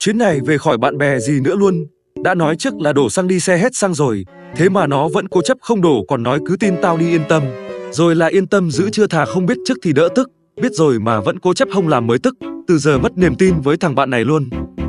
Chuyến này về khỏi bạn bè gì nữa luôn. Đã nói trước là đổ xăng đi xe hết xăng rồi, thế mà nó vẫn cố chấp không đổ, còn nói cứ tin tao đi yên tâm. Rồi là yên tâm giữ chưa, thà không biết trước thì đỡ tức. Biết rồi mà vẫn cố chấp không làm mới tức. Từ giờ mất niềm tin với thằng bạn này luôn.